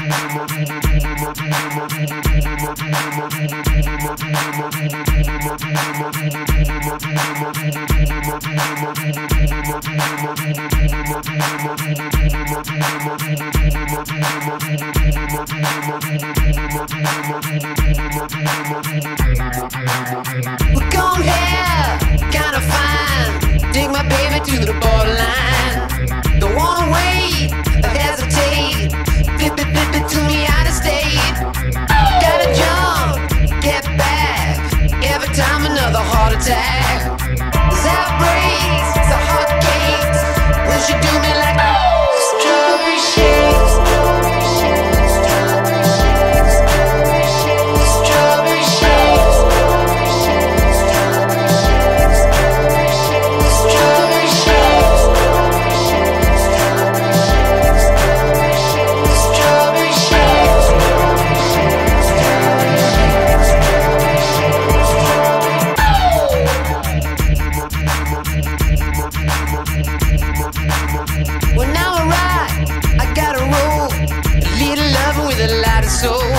We're gone here, kinda fine. Take my baby to the borderline. Don't wanna wait, hesitate. Flip it to me out of state. Gotta jump, get back. Every time another heart attack. This outbreaks, the hot cakes. Will she do me like strawberry shakes? Strawberry shakes. Strawberry shakes. Strawberry shakes. Well, now alright, I gotta roll. A little loving with a lot of soul.